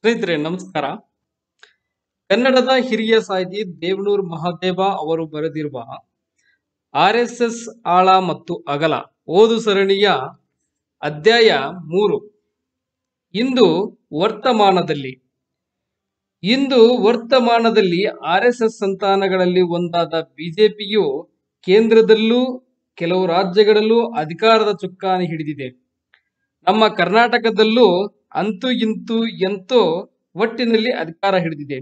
ಸ್ನೇಹಿತರೆ ನಮಸ್ಕಾರ. ಕನ್ನಡದ ಹಿರಿಯ ಸಾಹಿತಿ ದೇವನೂರು ಮಹಾದೇವ ಅವರು ಬರೆದಿರುವ RSS ಆಳ ಮತ್ತು ಅಗಲ ಓದು ಸರಣಿಯ ಅಧ್ಯಾಯ 3 ಇಂದು ವರ್ತಮಾನದಲ್ಲಿ. ಇಂದು ವರ್ತಮಾನದಲ್ಲಿ RSS ಸಂತಾನಗಳಲ್ಲಿ ಒಂದಾದ ಬಿಜೆಪಿಯು ಕೇಂದ್ರದಲ್ಲೂ ಕೆಲವು ರಾಜ್ಯಗಳಲ್ಲೂ ಅಧಿಕಾರದ ಚುಕ್ಕಾಣಿ ಹಿಡಿದಿದೆ. ನಮ್ಮ ಕರ್ನಾಟಕದಲ್ಲೂ ಅಂತೂ ಇಂತೂ ಎಂತೋ ಒಟ್ಟಿನಲ್ಲಿ ಅಧಿಕಾರ ಹಿಡಿದಿದೆ.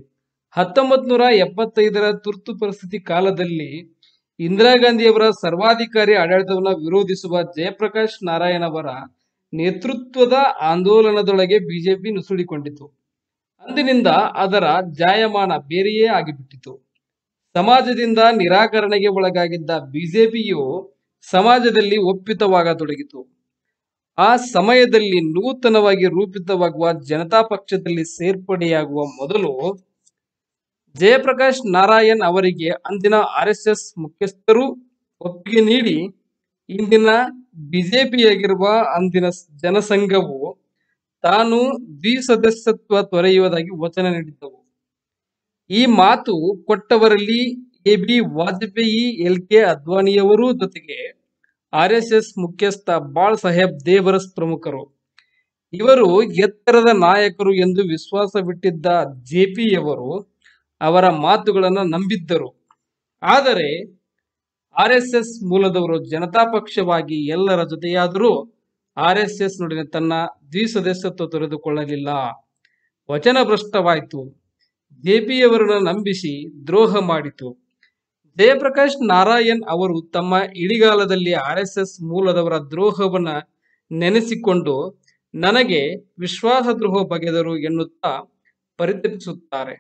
1975ರ ತುರ್ತು ಪರಿಸ್ಥಿತಿ ಕಾಲದಲ್ಲಿ ಇಂದಿರಾ ಗಾಂಧಿಯವರ ಸರ್ವಾಧಿಕಾರಿ ಆಡಳಿತವನ್ನು ವಿರೋಧಿಸುವ ಜಯಪ್ರಕಾಶ್ ನಾರಾಯಣ್ ಅವರ ನೇತೃತ್ವದ ಆಂದೋಲನದೊಳಗೆ ಬಿಜೆಪಿ ನುಸುಳಿಕೊಂಡಿತು. ಅಂದಿನಿಂದ ಅದರ ಜಾಯಮಾನ ಬೇರೆಯೇ ಆಗಿಬಿಟ್ಟಿತು. ಸಮಾಜದಿಂದ ನಿರಾಕರಣೆಗೆ ಒಳಗಾಗಿದ್ದ ಬಿಜೆಪಿಯು ಸಮಾಜದಲ್ಲಿ ಒಪ್ಪಿತವಾಗತೊಡಗಿತು. ಆ ಸಮಯದಲ್ಲಿ ನೂತನವಾಗಿ ರೂಪಿತವಾಗುವ ಜನತಾ ಪಕ್ಷದಲ್ಲಿ ಸೇರ್ಪಡೆಯಾಗುವ ಮೊದಲು ಜಯಪ್ರಕಾಶ್ ನಾರಾಯಣ್ ಅವರಿಗೆ ಅಂದಿನ RSS ಮುಖ್ಯಸ್ಥರು ಒಪ್ಪಿಗೆ ನೀಡಿ ಇಂದಿನ ಬಿಜೆಪಿಯಾಗಿರುವ ಅಂದಿನ ಜನಸಂಘವು ತಾನು ದ್ವಿಸದಸ್ಯತ್ವ ತೊರೆಯುವುದಾಗಿ ವಚನ ನೀಡಿದ್ದವು. ಈ ಮಾತು ಕೊಟ್ಟವರಲ್ಲಿ AB ವಾಜಪೇಯಿ, LK ಅದ್ವಾನಿಯವರೂ ಜೊತೆಗೆ RSS ಮುಖ್ಯಸ್ಥ ಬಾಳ್ ಸಾಹೇಬ್ ದೇವರಸ್ ಪ್ರಮುಖರು. ಇವರು ಎತ್ತರದ ನಾಯಕರು ಎಂದು ವಿಶ್ವಾಸವಿಟ್ಟಿದ್ದ JPಯವರು ಅವರ ಮಾತುಗಳನ್ನು ನಂಬಿದ್ದರು. ಆದರೆ RSS ಮೂಲದವರು ಜನತಾ ಪಕ್ಷವಾಗಿ ಎಲ್ಲರ ಜೊತೆಯಾದರೂ RSS ನೊಡನೆ ತನ್ನ ದ್ವಿಸದಸ್ಯತ್ವ ತೊರೆದುಕೊಳ್ಳಲಿಲ್ಲ. ವಚನಭ್ರಷ್ಟವಾಯಿತು. JPಯವರನ್ನು ನಂಬಿಸಿ ದ್ರೋಹ ಮಾಡಿತು. ಜಯಪ್ರಕಾಶ್ ನಾರಾಯಣ್ ಅವರು ತಮ್ಮ ಇಳಿಗಾಲದಲ್ಲಿ RSS ಮೂಲದವರ ದ್ರೋಹವನ್ನ ನೆನೆಸಿಕೊಂಡು ನನಗೆ ವಿಶ್ವಾಸದ್ರೋಹ ಬಗೆದರು ಎನ್ನುತ್ತಾ ಪರಿತಪಿಸುತ್ತಾರೆ.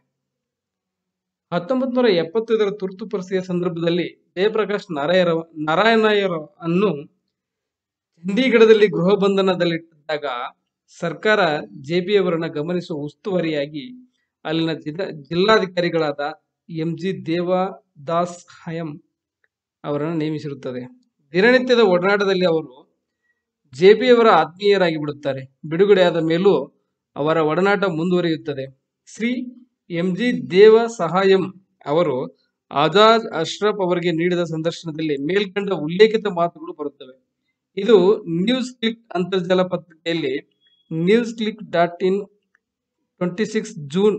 1975ರ ತುರ್ತು ಪರಿಸ್ಥಿತಿಯ ಸಂದರ್ಭದಲ್ಲಿ ಜಯಪ್ರಕಾಶ್ ನಾರಾಯಣರನ್ನು ಚಂಡೀಗಢದಲ್ಲಿ ಗೃಹ ಬಂಧನದಲ್ಲಿಟ್ಟಿದ್ದಾಗ ಸರ್ಕಾರ JPಯವರನ್ನ ಗಮನಿಸುವ ಉಸ್ತುವಾರಿಯಾಗಿ ಅಲ್ಲಿನ ಜಿಲ್ಲಾಧಿಕಾರಿಗಳಾದ MG ದೇವದಾಸ್ ಹಯಂ ಅವರನ್ನು ನೇಮಿಸಿರುತ್ತದೆ. ದಿನನಿತ್ಯದ ಒಡನಾಟದಲ್ಲಿ ಅವರು JPಯವರ ಆತ್ಮೀಯರಾಗಿ ಬಿಡುತ್ತಾರೆ. ಬಿಡುಗಡೆಯಾದ ಮೇಲೂ ಅವರ ಒಡನಾಟ ಮುಂದುವರಿಯುತ್ತದೆ. ಶ್ರೀ MG ದೇವಸಹಾಯಂ ಅವರು ಆಜಾದ್ ಅಶ್ರಫ್ ಅವರಿಗೆ ನೀಡಿದ ಸಂದರ್ಶನದಲ್ಲಿ ಮೇಲ್ಕಂಡ ಉಲ್ಲೇಖಿತ ಮಾತುಗಳು ಬರುತ್ತವೆ. ಇದು ನ್ಯೂಸ್ ಕ್ಲಿಕ್ ಅಂತರ್ಜಾಲ ಪತ್ರಿಕೆಯಲ್ಲಿ newsclick.in 26 ಜೂನ್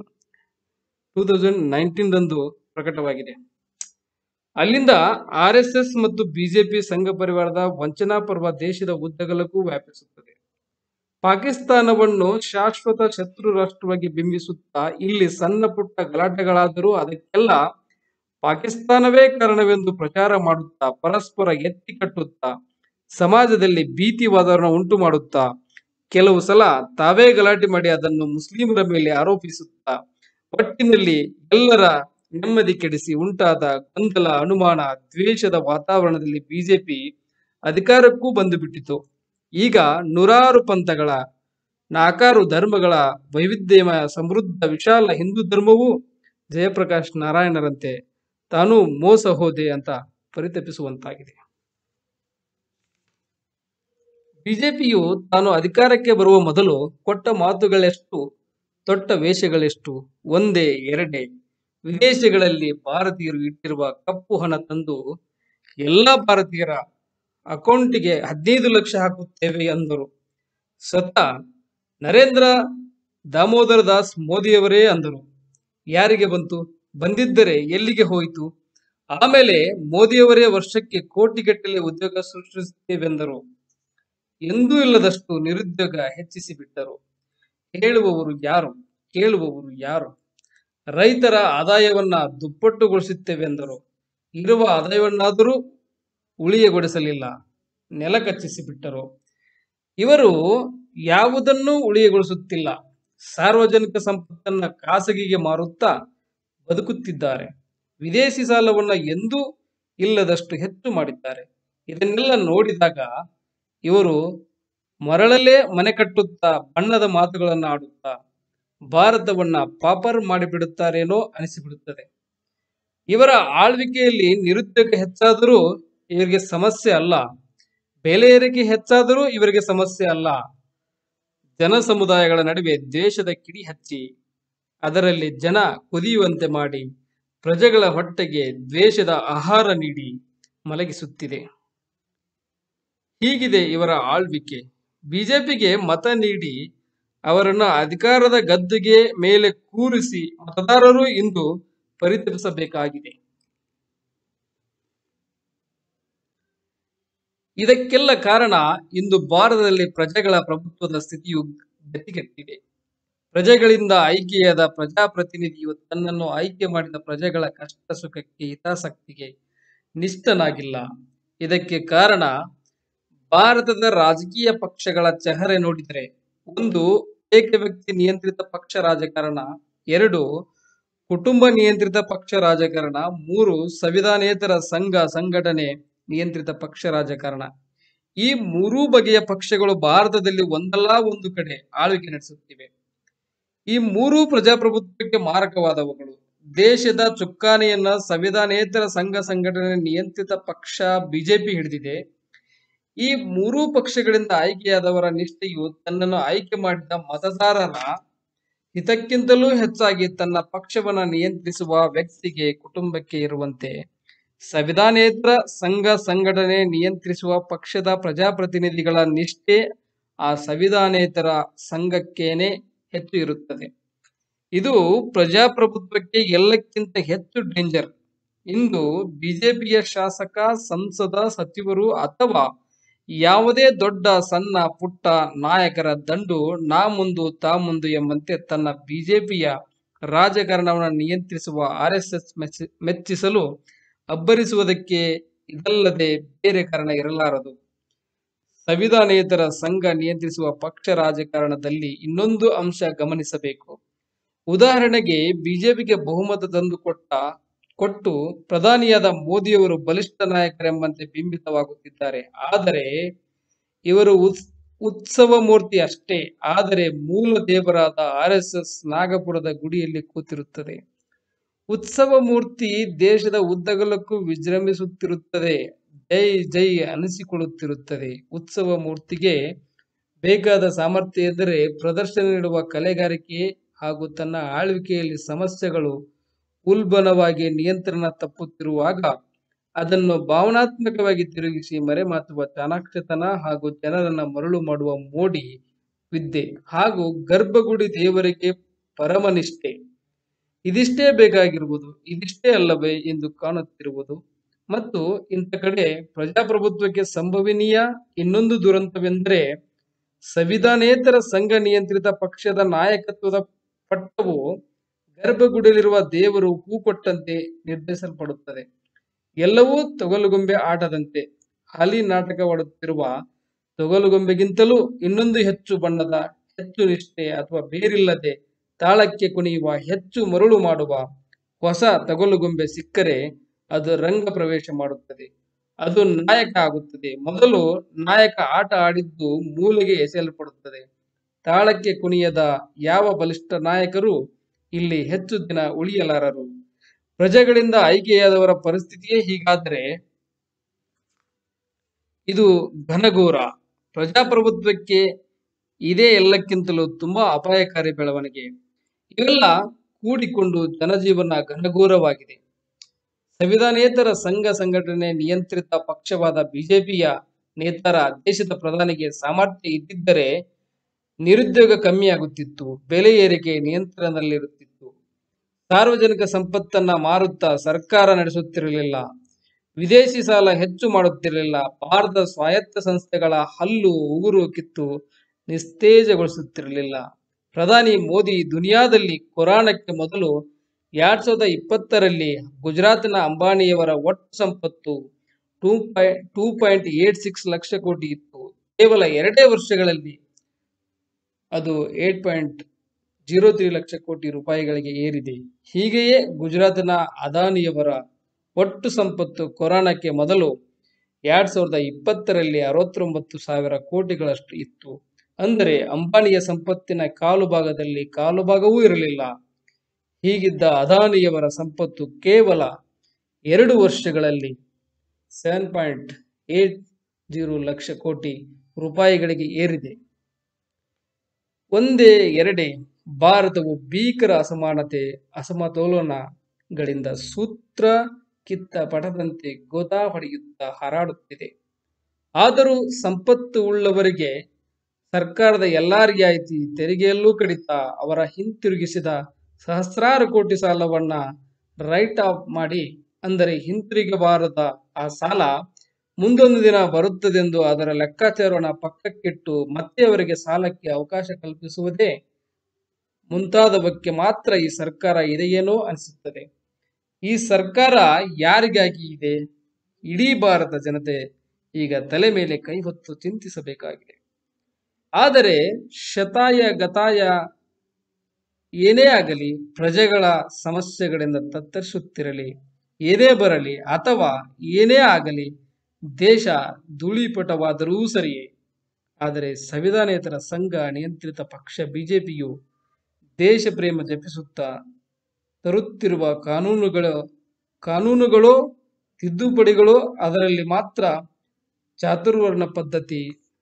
2019 ರಂದು ಪ್ರಕಟವಾಗಿದೆ. ಅಲ್ಲಿಂದ RSS ಮತ್ತು ಬಿಜೆಪಿ ಸಂಘ ಪರಿವಾರದ ವಂಚನಾ ಪರ್ವ ದೇಶದ ಉದ್ದಗಲಕ್ಕೂ ವ್ಯಾಪಿಸುತ್ತದೆ. ಪಾಕಿಸ್ತಾನವನ್ನು ಶಾಶ್ವತ ಶತ್ರು ರಾಷ್ಟ್ರವಾಗಿ ಬಿಂಬಿಸುತ್ತಾ ಇಲ್ಲಿ ಸಣ್ಣ ಪುಟ್ಟ ಗಲಾಟೆಗಳಾದರೂ ಅದಕ್ಕೆಲ್ಲ ಪಾಕಿಸ್ತಾನವೇ ಕಾರಣವೆಂದು ಪ್ರಚಾರ ಮಾಡುತ್ತಾ ಪರಸ್ಪರ ಎತ್ತಿ ಕಟ್ಟುತ್ತಾ ಸಮಾಜದಲ್ಲಿ ಭೀತಿ ವಾತಾವರಣ ಉಂಟು ಮಾಡುತ್ತಾ ಕೆಲವು ಸಲ ತಾವೇ ಗಲಾಟೆ ಮಾಡಿ ಅದನ್ನು ಮುಸ್ಲಿಮರ ಮೇಲೆ ಆರೋಪಿಸುತ್ತಾ ಒಟ್ಟಿನಲ್ಲಿ ಎಲ್ಲರ ನೆಮ್ಮದಿ ಕೆಡಿಸಿ ಉಂಟಾದ ಗೊಂದಲ, ಅನುಮಾನ, ದ್ವೇಷದ ವಾತಾವರಣದಲ್ಲಿ ಬಿಜೆಪಿ ಅಧಿಕಾರಕ್ಕೂ ಬಂದು ಬಿಟ್ಟಿತು. ಈಗ ನೂರಾರು ಪಂಥಗಳ, ನಾಕಾರು ಧರ್ಮಗಳ ವೈವಿಧ್ಯಮಯ ಸಮೃದ್ಧ ವಿಶಾಲ ಹಿಂದೂ ಧರ್ಮವೂ ಜಯಪ್ರಕಾಶ್ ನಾರಾಯಣರಂತೆ ತಾನು ಮೋಸ ಹೋದೆ ಅಂತ ಪರಿತಪಿಸುವಂತಾಗಿದೆ. ಬಿಜೆಪಿಯು ತಾನು ಅಧಿಕಾರಕ್ಕೆ ಬರುವ ಮೊದಲು ಕೊಟ್ಟ ಮಾತುಗಳೆಷ್ಟು, ತೊಟ್ಟ ವೇಷಗಳೆಷ್ಟು, ಒಂದೇ ಎರಡೇ. ವಿದೇಶಗಳಲ್ಲಿ ಭಾರತೀಯರು ಇಟ್ಟಿರುವ ಕಪ್ಪು ಹಣ ತಂದು ಎಲ್ಲ ಭಾರತೀಯರ ಅಕೌಂಟಿಗೆ 15 ಲಕ್ಷ ಹಾಕುತ್ತೇವೆ ಅಂದರು. ಸ್ವತಃ ನರೇಂದ್ರ ದಾಮೋದರ ದಾಸ್ ಮೋದಿಯವರೇ ಅಂದರು. ಯಾರಿಗೆ ಬಂತು? ಬಂದಿದ್ದರೆ ಎಲ್ಲಿಗೆ ಹೋಯಿತು? ಆಮೇಲೆ ಮೋದಿಯವರೇ ವರ್ಷಕ್ಕೆ ಕೋಟಿಗಟ್ಟಲೆ ಉದ್ಯೋಗ ಸೃಷ್ಟಿಸುತ್ತೇವೆಂದರು. ಎಂದೂ ಇಲ್ಲದಷ್ಟು ನಿರುದ್ಯೋಗ ಹೆಚ್ಚಿಸಿ ಬಿಟ್ಟರು. ಹೇಳುವವರು ಯಾರು? ಕೇಳುವವರು ಯಾರು? ರೈತರ ಆದಾಯವನ್ನ ದುಪ್ಪಟ್ಟುಗೊಳಿಸುತ್ತೇವೆಂದರು. ಇರುವ ಆದಾಯವನ್ನಾದರೂ ಉಳಿಯಗೊಳಿಸಲಿಲ್ಲ, ನೆಲ ಕಚ್ಚಿಸಿ ಬಿಟ್ಟರು. ಇವರು ಯಾವುದನ್ನೂ ಉಳಿಯಗೊಳಿಸುತ್ತಿಲ್ಲ. ಸಾರ್ವಜನಿಕ ಸಂಪತ್ತನ್ನ ಖಾಸಗಿಗೆ ಮಾರುತ್ತಾ ಬದುಕುತ್ತಿದ್ದಾರೆ. ವಿದೇಶಿ ಸಾಲವನ್ನ ಎಂದೂ ಇಲ್ಲದಷ್ಟು ಹೆಚ್ಚು ಮಾಡಿದ್ದಾರೆ. ಇದನ್ನೆಲ್ಲ ನೋಡಿದಾಗ ಇವರು ಮರಳಲ್ಲೇ ಮನೆ ಕಟ್ಟುತ್ತಾ ಬಣ್ಣದ ಮಾತುಗಳನ್ನು ಆಡುತ್ತಾ ಭಾರತವನ್ನ ಪಾಪರ್ ಮಾಡಿಬಿಡುತ್ತಾರೇನೋ ಅನಿಸಿಬಿಡುತ್ತದೆ. ಇವರ ಆಳ್ವಿಕೆಯಲ್ಲಿ ನಿರುದ್ಯೋಗ ಹೆಚ್ಚಾದರೂ ಇವರಿಗೆ ಸಮಸ್ಯೆ ಅಲ್ಲ, ಬೆಲೆ ಏರಿಕೆ ಹೆಚ್ಚಾದರೂ ಇವರಿಗೆ ಸಮಸ್ಯೆ ಅಲ್ಲ. ಜನ ಸಮುದಾಯಗಳ ನಡುವೆ ದ್ವೇಷದ ಕಿಡಿ ಹಚ್ಚಿ ಅದರಲ್ಲಿ ಜನ ಕುದಿಯುವಂತೆ ಮಾಡಿ ಪ್ರಜೆಗಳ ಹೊಟ್ಟೆಗೆ ದ್ವೇಷದ ಆಹಾರ ನೀಡಿ ಮಲಗಿಸುತ್ತಿದೆ. ಹೀಗಿದೆ ಇವರ ಆಳ್ವಿಕೆ. ಬಿಜೆಪಿಗೆ ಮತ ನೀಡಿ ಅವರನ್ನು ಅಧಿಕಾರದ ಗದ್ದುಗೆ ಮೇಲೆ ಕೂರಿಸಿ ಮತದಾರರು ಇಂದು ಪರಿತಪಿಸಬೇಕಾಗಿದೆ. ಇದಕ್ಕೆಲ್ಲ ಕಾರಣ ಇಂದು ಭಾರತದಲ್ಲಿ ಪ್ರಜೆಗಳ ಪ್ರಭುತ್ವದ ಸ್ಥಿತಿಯು ಗತಿಗೆಟ್ಟಿದೆ. ಪ್ರಜೆಗಳಿಂದ ಆಯ್ಕೆಯಾದ ಪ್ರಜಾಪ್ರತಿನಿಧಿಯು ತನ್ನನ್ನು ಆಯ್ಕೆ ಮಾಡಿದ ಪ್ರಜೆಗಳ ಕಷ್ಟ ಸುಖಕ್ಕೆ ಹಿತಾಸಕ್ತಿಗೆ ನಿಷ್ಠನಾಗಿಲ್ಲ. ಇದಕ್ಕೆ ಕಾರಣ ಭಾರತದ ರಾಜಕೀಯ ಪಕ್ಷಗಳ ಚೆಹರೆ ನೋಡಿದರೆ 1. ಏಕ ವ್ಯಕ್ತಿ ನಿಯಂತ್ರಿತ ಪಕ್ಷ ರಾಜಕಾರಣ, 2. ಕುಟುಂಬ ನಿಯಂತ್ರಿತ ಪಕ್ಷ ರಾಜಕಾರಣ, 3. ಸಂವಿಧಾನೇತರ ಸಂಘ ಸಂಘಟನೆ ನಿಯಂತ್ರಿತ ಪಕ್ಷ ರಾಜಕಾರಣ. ಈ 3 ಬಗೆಯ ಪಕ್ಷಗಳು ಭಾರತದಲ್ಲಿ ಒಂದಲ್ಲ ಒಂದು ಕಡೆ ಆಳ್ವಿಕೆ ನಡೆಸುತ್ತಿವೆ. ಈ 3 ಪ್ರಜಾಪ್ರಭುತ್ವಕ್ಕೆ ಮಾರಕವಾದವುಗಳು. ದೇಶದ ಚುಕ್ಕಾಣಿಯನ್ನ ಸಂವಿಧಾನೇತರ ಸಂಘ ಸಂಘಟನೆ ನಿಯಂತ್ರಿತ ಪಕ್ಷ ಬಿಜೆಪಿ ಹಿಡಿದಿದೆ. ಈ 3 ಪಕ್ಷಗಳಿಂದ ಆಯ್ಕೆಯಾದವರ ನಿಷ್ಠೆಯು ತನ್ನನ್ನು ಆಯ್ಕೆ ಮಾಡಿದ ಮತದಾರರ ಹಿತಕ್ಕಿಂತಲೂ ಹೆಚ್ಚಾಗಿ ತನ್ನ ಪಕ್ಷವನ್ನ ನಿಯಂತ್ರಿಸುವ ವ್ಯಕ್ತಿಗೆ ಕುಟುಂಬಕ್ಕೆ ಇರುವಂತೆ ಸಂವಿಧಾನೇತರ ಸಂಘ ಸಂಘಟನೆ ನಿಯಂತ್ರಿಸುವ ಪಕ್ಷದ ಪ್ರಜಾಪ್ರತಿನಿಧಿಗಳ ನಿಷ್ಠೆ ಆ ಸಂವಿಧಾನೇತರ ಸಂಘಕ್ಕೇನೆ ಹೆಚ್ಚು ಇರುತ್ತದೆ. ಇದು ಪ್ರಜಾಪ್ರಭುತ್ವಕ್ಕೆ ಎಲ್ಲಕ್ಕಿಂತ ಹೆಚ್ಚು ಡೇಂಜರ್. ಇಂದು ಬಿಜೆಪಿಯ ಶಾಸಕ, ಸಂಸದ, ಸಚಿವರು ಅಥವಾ ಯಾವುದೇ ದೊಡ್ಡ ಸಣ್ಣ ಪುಟ್ಟ ನಾಯಕರ ದಂಡು ನಾ ಮುಂದು ತಾ ಮುಂದು ಎಂಬಂತೆ ತನ್ನ ಬಿಜೆಪಿಯ ರಾಜಕಾರಣವನ್ನು ನಿಯಂತ್ರಿಸುವ RSS ಮೆಚ್ಚಿಸಲು ಅಬ್ಬರಿಸುವುದಕ್ಕೆ ಇದಲ್ಲದೆ ಬೇರೆ ಕಾರಣ ಇರಲಾರದು. ಸಂವಿಧಾನೇತರ ಸಂಘ ನಿಯಂತ್ರಿಸುವ ಪಕ್ಷ ರಾಜಕಾರಣದಲ್ಲಿ ಇನ್ನೊಂದು ಅಂಶ ಗಮನಿಸಬೇಕು. ಉದಾಹರಣೆಗೆ ಬಿಜೆಪಿಗೆ ಬಹುಮತ ತಂದು ಕೊಟ್ಟು ಪ್ರಧಾನಿಯಾದ ಮೋದಿಯವರು ಬಲಿಷ್ಠ ನಾಯಕರೆಂಬಂತೆ ಬಿಂಬಿತವಾಗುತ್ತಿದ್ದಾರೆ. ಆದರೆ ಇವರು ಉತ್ಸವ ಮೂರ್ತಿ ಅಷ್ಟೇ. ಆದರೆ ಮೂಲ ದೇವರಾದ RSS ನಾಗಪುರದ ಗುಡಿಯಲ್ಲಿ ಕೂತಿರುತ್ತದೆ. ಉತ್ಸವ ಮೂರ್ತಿ ದೇಶದ ಉದ್ದಗಲಕ್ಕೂ ವಿಜೃಂಭಿಸುತ್ತಿರುತ್ತದೆ, ಜೈ ಜೈ ಅನಿಸಿಕೊಳ್ಳುತ್ತಿರುತ್ತದೆ. ಉತ್ಸವ ಮೂರ್ತಿಗೆ ಬೇಕಾದ ಸಾಮರ್ಥ್ಯ ಎಂದರೆ ಪ್ರದರ್ಶನ ನೀಡುವ ಕಲೆಗಾರಿಕೆ ಹಾಗೂ ತನ್ನ ಆಳ್ವಿಕೆಯಲ್ಲಿ ಸಮಸ್ಯೆಗಳು ಉಲ್ಬಣವಾಗಿ ನಿಯಂತ್ರಣ ತಪ್ಪುತ್ತಿರುವಾಗ ಅದನ್ನು ಭಾವನಾತ್ಮಕವಾಗಿ ತಿರುಗಿಸಿ ಮರೆಮಾಚುವ ಚಾಣಾಕ್ಷತನ ಹಾಗೂ ಜನರನ್ನ ಮರಳು ಮಾಡುವ ಮೋಡಿ ವಿದ್ಯೆ ಹಾಗೂ ಗರ್ಭಗುಡಿ ದೇವರಿಗೆ ಪರಮನಿಷ್ಠೆ. ಇದಿಷ್ಟೇ ಬೇಕಾಗಿರುವುದು, ಇದಿಷ್ಟೇ ಅಲ್ಲವೇ ಎಂದು ಕಾಣುತ್ತಿರುವುದು. ಮತ್ತು ಇಂಥ ಕಡೆ ಪ್ರಜಾಪ್ರಭುತ್ವಕ್ಕೆ ಸಂಭವನೀಯ ಇನ್ನೊಂದು ದುರಂತವೆಂದರೆ ಸಂವಿಧಾನೇತರ ಸಂಘ ನಿಯಂತ್ರಿತ ಪಕ್ಷದ ನಾಯಕತ್ವದ ಪಟ್ಟವು ಗರ್ಭಗುಡಿಯಲ್ಲಿರುವ ದೇವರು ಹೂ ಕೊಟ್ಟಂತೆ ನಿರ್ಧರಿಸಲ್ಪಡುತ್ತದೆ. ಎಲ್ಲವೂ ತೊಗಲುಗೊಂಬೆ ಆಟದಂತೆ. ಹಾಲಿ ನಾಟಕವಾಡುತ್ತಿರುವ ತೊಗಲುಗೊಂಬೆಗಿಂತಲೂ ಇನ್ನೊಂದು ಹೆಚ್ಚು ಬಣ್ಣದ, ಹೆಚ್ಚು ನಿಷ್ಠೆ ಅಥವಾ ಬೇರಿಲ್ಲದೆ ತಾಳಕ್ಕೆ ಕುಣಿಯುವ, ಹೆಚ್ಚು ಮರುಳು ಮಾಡುವ ಹೊಸ ತೊಗಲುಗೊಂಬೆ ಸಿಕ್ಕರೆ ಅದು ರಂಗ ಪ್ರವೇಶ ಮಾಡುತ್ತದೆ, ಅದು ನಾಯಕ ಆಗುತ್ತದೆ. ಮೊದಲು ನಾಯಕ ಆಟ ಆಡಿದ್ದು ಮೂಲೆಗೆ ಎಸೆಯಲ್ಪಡುತ್ತದೆ. ತಾಳಕ್ಕೆ ಕುಣಿಯದ ಯಾವ ಬಲಿಷ್ಠ ನಾಯಕರು ಇಲ್ಲಿ ಹೆಚ್ಚು ದಿನ ಉಳಿಯಲಾರರು. ಪ್ರಜೆಗಳಿಂದ ಆಯ್ಕೆಯಾದವರ ಪರಿಸ್ಥಿತಿಯೇ ಹೀಗಾದರೆ ಇದು ಘನಘೋರ. ಪ್ರಜಾಪ್ರಭುತ್ವಕ್ಕೆ ಇದೇ ಎಲ್ಲಕ್ಕಿಂತಲೂ ತುಂಬಾ ಅಪಾಯಕಾರಿ ಬೆಳವಣಿಗೆ. ಇವೆಲ್ಲ ಕೂಡಿಕೊಂಡು ಜನಜೀವನ ಘನಘೋರವಾಗಿದೆ. ಸಂವಿಧಾನೇತರ ಸಂಘ ಸಂಘಟನೆ ನಿಯಂತ್ರಿತ ಪಕ್ಷವಾದ ಬಿಜೆಪಿಯ ನೇತಾರ ದೇಶದ ಪ್ರಧಾನಿಗೆ ಸಾಮರ್ಥ್ಯ ಇದ್ದಿದ್ದರೆ ನಿರುದ್ಯೋಗ ಕಮ್ಮಿಯಾಗುತ್ತಿತ್ತು, ಬೆಲೆ ಏರಿಕೆ ನಿಯಂತ್ರಣದಲ್ಲಿರುತ್ತಿತ್ತು, ಸಾರ್ವಜನಿಕ ಸಂಪತ್ತನ್ನ ಮಾರುತ್ತಾ ಸರ್ಕಾರ ನಡೆಸುತ್ತಿರಲಿಲ್ಲ, ವಿದೇಶಿ ಸಾಲ ಹೆಚ್ಚು ಮಾಡುತ್ತಿರಲಿಲ್ಲ, ಭಾರತದ ಸ್ವಾಯತ್ತ ಸಂಸ್ಥೆಗಳ ಹಲ್ಲು ಉಗುರು ಕಿತ್ತು ನಿಸ್ತೇಜಗೊಳಿಸುತ್ತಿರಲಿಲ್ಲ. ಪ್ರಧಾನಿ ಮೋದಿ ದುನಿಯಾದಲ್ಲಿ ಕೊರೋನಾಕ್ಕೆ ಮೊದಲು 2020ರಲ್ಲಿ ಗುಜರಾತ್ನ ಅಂಬಾನಿಯವರ ಒಟ್ಟು ಸಂಪತ್ತು 2.86 ಲಕ್ಷ ಕೋಟಿ ಇತ್ತು. ಕೇವಲ 2 ವರ್ಷಗಳಲ್ಲಿ ಅದು 8.03 ಲಕ್ಷ ಕೋಟಿ ರೂಪಾಯಿಗಳಿಗೆ ಏರಿದೆ. ಹೀಗೆಯೇ ಗುಜರಾತ್ನ ಅದಾನಿಯವರ ಒಟ್ಟು ಸಂಪತ್ತು ಕೊರೋನಾಕ್ಕೆ ಮೊದಲು 2020ರಲ್ಲಿ 69,000 ಕೋಟಿಗಳಷ್ಟು ಇತ್ತು. ಅಂದರೆ ಅಂಬಾನಿಯ ಸಂಪತ್ತಿನ ಕಾಲು ಭಾಗವೂ ಇರಲಿಲ್ಲ. ಹೀಗಿದ್ದ ಅದಾನಿಯವರ ಸಂಪತ್ತು ಕೇವಲ 2 ವರ್ಷಗಳಲ್ಲಿ 7.80 ಲಕ್ಷ ಕೋಟಿ ರೂಪಾಯಿಗಳಿಗೆ ಏರಿದೆ. ಒಂದೇ ಎರಡೇ ಭಾರತವು ಭೀಕರ ಅಸಮತೋಲನಗಳಿಂದ ಸೂತ್ರ ಕಿತ್ತ ಪಟದಂತೆ ಗೋದಾ ಹೊಡೆಯುತ್ತಾ ಹಾರಾಡುತ್ತಿದೆ. ಆದರೂ ಸಂಪತ್ತು ಉಳ್ಳವರಿಗೆ ಸರ್ಕಾರದ ಎಲ್ಲಾ ರಿಯಾಯಿತಿ, ತೆರಿಗೆಯಲ್ಲೂ ಕಡಿತ, ಅವರ ಹಿಂತಿರುಗಿಸಿದ ಸಹಸ್ರಾರು ಕೋಟಿ ಸಾಲವನ್ನ ರೈಟ್ ಆಫ್ ಮಾಡಿ, ಅಂದರೆ ಹಿಂತಿರುಗಬಾರದ ಆ ಸಾಲ ಮುಂದೊಂದು ದಿನ ಬರುತ್ತದೆಂದು ಅದರ ಲೆಕ್ಕಾಚಾರವನ್ನು ಪಕ್ಕಕ್ಕಿಟ್ಟು ಮತ್ತೆ ಅವರಿಗೆ ಸಾಲಕ್ಕೆ ಅವಕಾಶ ಕಲ್ಪಿಸುವುದೇ ಮುಂತಾದವಕ್ಕೆ ಮಾತ್ರ ಈ ಸರ್ಕಾರ ಇದೆಯೇನೋ ಅನಿಸುತ್ತದೆ. ಈ ಸರ್ಕಾರ ಯಾರಿಗಾಗಿ ಇದೆ? ಇಡೀ ಭಾರತ ಜನತೆ ಈಗ ತಲೆ ಮೇಲೆ ಕೈ ಹೊತ್ತು ಚಿಂತಿಸಬೇಕಾಗಿದೆ. ಆದರೆ ಶತಾಯ ಗತಾಯ ಏನೇ ಆಗಲಿ, ಪ್ರಜೆಗಳ ಸಮಸ್ಯೆಗಳಿಂದ ತತ್ತರಿಸುತ್ತಿರಲಿ, ಏನೇ ಬರಲಿ ಅಥವಾ ಏನೇ ಆಗಲಿ, ದೇಶ ಧೂಳಿಪಟವಾದರೂ ಸರಿಯೇ. ಆದರೆ ಸಂವಿಧಾನೇತರ ಸಂಘ ನಿಯಂತ್ರಿತ ಪಕ್ಷ ಬಿಜೆಪಿಯು ದೇಶ ಪ್ರೇಮ ಜಪಿಸುತ್ತಾ ತರುತ್ತಿರುವ ಕಾನೂನುಗಳೋ ತಿದ್ದುಪಡಿಗಳೋ ಅದರಲ್ಲಿ ಮಾತ್ರ ಚಾತುರ್ವರ್ಣ ಪದ್ಧತಿ,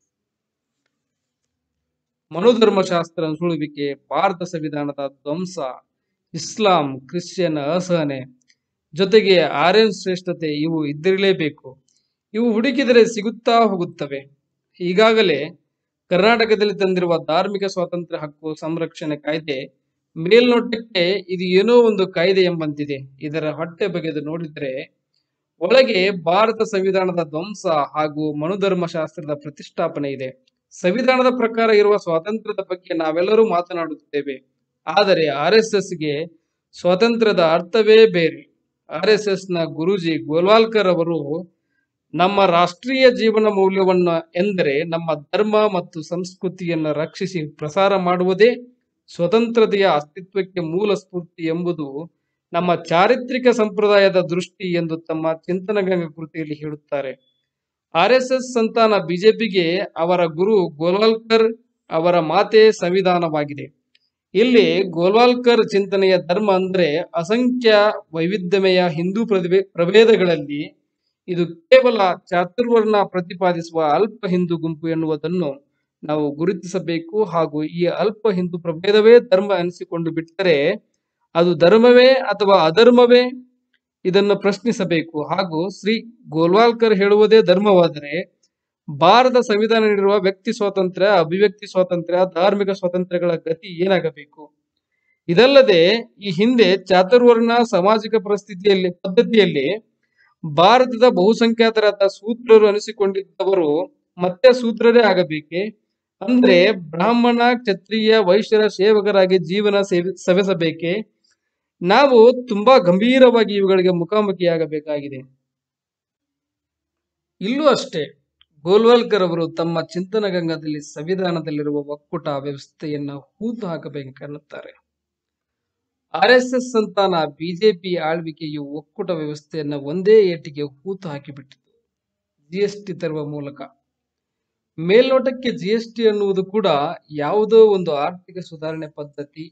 ಮನುಧರ್ಮಶಾಸ್ತ್ರ ನುಸುಳುವಿಕೆ, ಭಾರತ ಸಂವಿಧಾನದ ಧ್ವಂಸ, ಇಸ್ಲಾಂ ಕ್ರಿಶ್ಚಿಯನ್ ಅಸಹನೆ, ಜೊತೆಗೆ ಆರ್ಯನ್ ಶ್ರೇಷ್ಠತೆ ಇವು ಇದ್ದಿರಲೇಬೇಕು. ಇವು ಹುಡುಕಿದರೆ ಸಿಗುತ್ತಾ ಹೋಗುತ್ತವೆ. ಈಗಾಗಲೇ ಕರ್ನಾಟಕದಲ್ಲಿ ತಂದಿರುವ ಧಾರ್ಮಿಕ ಸ್ವಾತಂತ್ರ್ಯ ಹಕ್ಕು ಸಂರಕ್ಷಣೆ ಕಾಯ್ದೆ ಮೇಲ್ನೋಟಕ್ಕೆ ಇದು ಏನೋ ಒಂದು ಕಾಯ್ದೆ ಎಂಬಂತಿದೆ. ಇದರ ಹೊಟ್ಟೆ ಬಗೆದು ನೋಡಿದರೆ ಒಳಗೆ ಭಾರತ ಸಂವಿಧಾನದ ಧ್ವಂಸ ಹಾಗೂ ಮನುಧರ್ಮಶಾಸ್ತ್ರದ ಪ್ರತಿಷ್ಠಾಪನೆ ಇದೆ. ಸಂವಿಧಾನದ ಪ್ರಕಾರ ಇರುವ ಸ್ವಾತಂತ್ರ್ಯದ ಬಗ್ಗೆ ನಾವೆಲ್ಲರೂ ಮಾತನಾಡುತ್ತೇವೆ. ಆದರೆ RSSಗೆ ಸ್ವಾತಂತ್ರ್ಯದ ಅರ್ಥವೇ ಬೇರೆ. RSSನ ಗುರೂಜಿ ಗೋಲ್ವಾಲ್ಕರ್ ಅವರು ನಮ್ಮ ರಾಷ್ಟ್ರೀಯ ಜೀವನ ಮೌಲ್ಯವನ್ನ ಎಂದರೆ ನಮ್ಮ ಧರ್ಮ ಮತ್ತು ಸಂಸ್ಕೃತಿಯನ್ನು ರಕ್ಷಿಸಿ ಪ್ರಸಾರ ಮಾಡುವುದೇ ಸ್ವತಂತ್ರತೆಯ ಅಸ್ತಿತ್ವಕ್ಕೆ ಮೂಲ ಸ್ಫೂರ್ತಿ ಎಂಬುದು ನಮ್ಮ ಚಾರಿತ್ರಿಕ ಸಂಪ್ರದಾಯದ ದೃಷ್ಟಿ ಎಂದು ತಮ್ಮ ಚಿಂತನಗಂಗಾ ಕೃತಿಯಲ್ಲಿ ಹೇಳುತ್ತಾರೆ. RSS ಸಂತಾನ ಬಿಜೆಪಿಗೆ ಅವರ ಗುರು ಗೋಲ್ವಾಲ್ಕರ್ ಅವರ ಮಾತೇ ಸಂವಿಧಾನವಾಗಿದೆ. ಇಲ್ಲಿ ಗೋಲ್ವಾಲ್ಕರ್ ಚಿಂತನೆಯ ಧರ್ಮ ಅಂದರೆ ಅಸಂಖ್ಯ ವೈವಿಧ್ಯಮಯ ಹಿಂದೂ ಪ್ರಭೇದಗಳಲ್ಲಿ ಇದು ಕೇವಲ ಚಾತುರ್ವರ್ಣ ಪ್ರತಿಪಾದಿಸುವ ಅಲ್ಪ ಹಿಂದೂ ಗುಂಪು ಎನ್ನುವುದನ್ನು ನಾವು ಗುರುತಿಸಬೇಕು. ಹಾಗೂ ಈ ಅಲ್ಪ ಹಿಂದೂ ಪ್ರಭೇದವೇ ಧರ್ಮ ಅನಿಸಿಕೊಂಡು ಬಿಟ್ಟರೆ ಅದು ಧರ್ಮವೇ ಅಥವಾ ಅಧರ್ಮವೇ, ಇದನ್ನು ಪ್ರಶ್ನಿಸಬೇಕು. ಹಾಗೂ ಶ್ರೀ ಗೋಲ್ವಾಲ್ಕರ್ ಹೇಳುವುದೇ ಧರ್ಮವಾದರೆ ಭಾರತ ಸಂವಿಧಾನ ನೀಡಿರುವ ವ್ಯಕ್ತಿ ಸ್ವಾತಂತ್ರ್ಯ, ಅಭಿವ್ಯಕ್ತಿ ಸ್ವಾತಂತ್ರ್ಯ, ಧಾರ್ಮಿಕ ಸ್ವಾತಂತ್ರ್ಯಗಳ ಗತಿ ಏನಾಗಬೇಕು? ಇದಲ್ಲದೆ ಈ ಹಿಂದೆ ಚಾತುರ್ವರ್ಣ ಸಾಮಾಜಿಕ ಪದ್ಧತಿಯಲ್ಲಿ ಭಾರತದ ಬಹುಸಂಖ್ಯಾತರಾದ ಶೂದ್ರರು ಅನಿಸಿಕೊಂಡಿದ್ದವರು ಮತ್ತೆ ಶೂದ್ರರೇ ಆಗಬೇಕೆ? ಅಂದ್ರೆ ಬ್ರಾಹ್ಮಣ, ಕ್ಷತ್ರಿಯ, ವೈಶ್ಯರ ಸೇವಕರಾಗಿ ಜೀವನ ಸವೆಸಬೇಕೆ? ನಾವು ತುಂಬಾ ಗಂಭೀರವಾಗಿ ಇವುಗಳಿಗೆ ಮುಖಾಮುಖಿಯಾಗಬೇಕಾಗಿದೆ. ಇಲ್ಲೂ ಅಷ್ಟೇ, ಗೋಲ್ವಾಲ್ಕರ್ ಅವರು ತಮ್ಮ ಚಿಂತನಗಂಗದಲ್ಲಿ ಸಂವಿಧಾನದಲ್ಲಿರುವ ಒಕ್ಕೂಟ ವ್ಯವಸ್ಥೆಯನ್ನು ಹೂತು ಹಾಕಬೇಕೆನ್ನುತ್ತಾರೆ. RSS ಸಂತಾನ ಬಿಜೆಪಿ ಆಳ್ವಿಕೆಯು ಒಕ್ಕೂಟ ವ್ಯವಸ್ಥೆಯನ್ನು ಒಂದೇ ಏಟಿಗೆ ಹೂತು ಹಾಕಿಬಿಟ್ಟಿತು GST ತರುವ ಮೂಲಕ. ಮೇಲ್ನೋಟಕ್ಕೆ GST ಅನ್ನುವುದು ಕೂಡ ಯಾವುದೋ ಒಂದು ಆರ್ಥಿಕ ಸುಧಾರಣೆ ಪದ್ಧತಿ